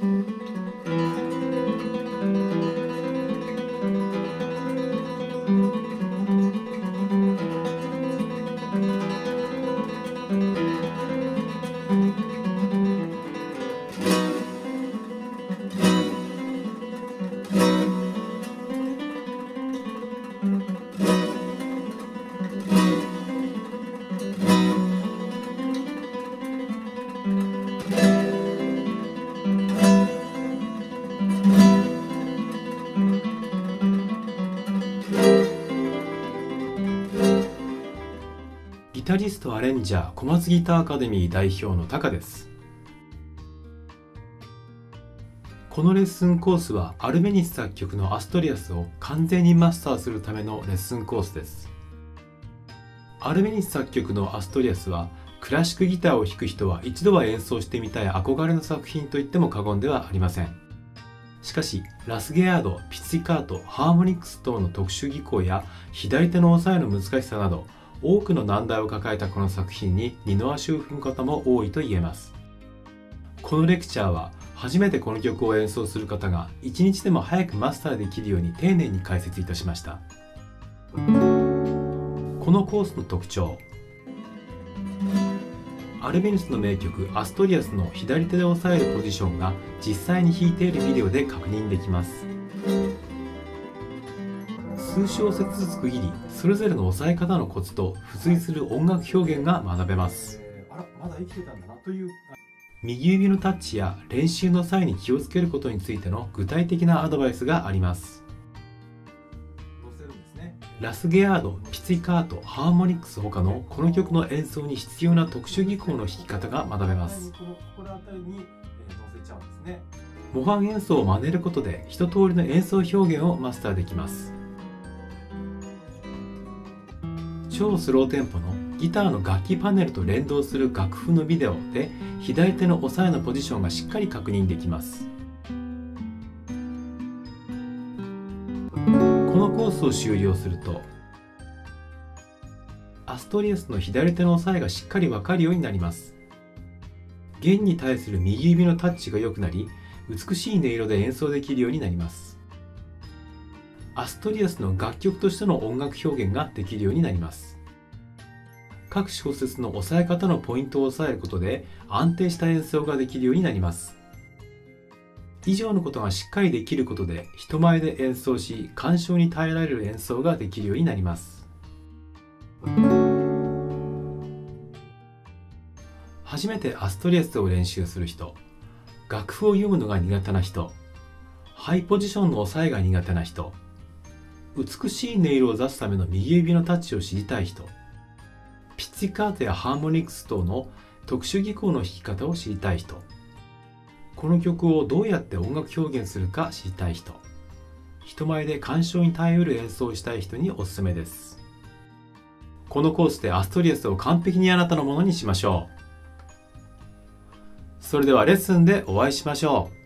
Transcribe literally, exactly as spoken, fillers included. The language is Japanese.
ギタリストアレンジャー小松ギターアカデミー代表のタカです。このレッスンコースはアルベニス作曲のアストリアスを完全にマスターするためのレッスンコースです。アルベニス作曲のアストリアスはクラシックギターを弾く人は一度は演奏してみたい憧れの作品と言っても過言ではありません。しかしラスゲアード、ピツィカート、ハーモニクス等の特殊技巧や左手の押さえの難しさなど多くの難題を抱えたこの作品に二の足を踏む方も多いと言えます。このレクチャーは初めてこの曲を演奏する方が一日でも早くマスターできるように丁寧に解説いたしました。このコースの特徴、アルベニスの名曲アストリアスの左手で押さえるポジションが実際に弾いているビデオで確認できます。数小節ずつ区切り、それぞれの押さえ方のコツと付随する音楽表現が学べます。 あら、まだ生きてたんだなという。 右指のタッチや練習の際に気をつけることについての具体的なアドバイスがあります。ラスゲアード、ピツィカート、ハーモニクス他のこの曲の演奏に必要な特殊技巧の弾き方が学べます。模範演奏を真似ることで一通りの演奏表現をマスターできます。超スローテンポのギターの楽器パネルと連動する楽譜のビデオで左手の押さえのポジションがしっかり確認できます。このコースを終了するとアストリアスの左手の押さえがしっかり分かるようになります。弦に対する右指のタッチが良くなり美しい音色で演奏できるようになります。アストリアスの楽曲としての音楽表現ができるようになります。各小節の押さえ方のポイントを押さえることで安定した演奏ができるようになります。以上のことがしっかりできることで人前で演奏し感傷に耐えられる演奏ができるようになります。初めてアストリアスを練習する人、楽譜を読むのが苦手な人、ハイポジションの押さえが苦手な人、美しい音色を出すための右指のタッチを知りたい人、ピッツィカートやハーモニクス等の特殊技巧の弾き方を知りたい人、この曲をどうやって音楽表現するか知りたい人、人前で感傷に耐えうる演奏をしたい人におすすめです。このコースでアストリアスを完璧にあなたのものにしましょう。それではレッスンでお会いしましょう。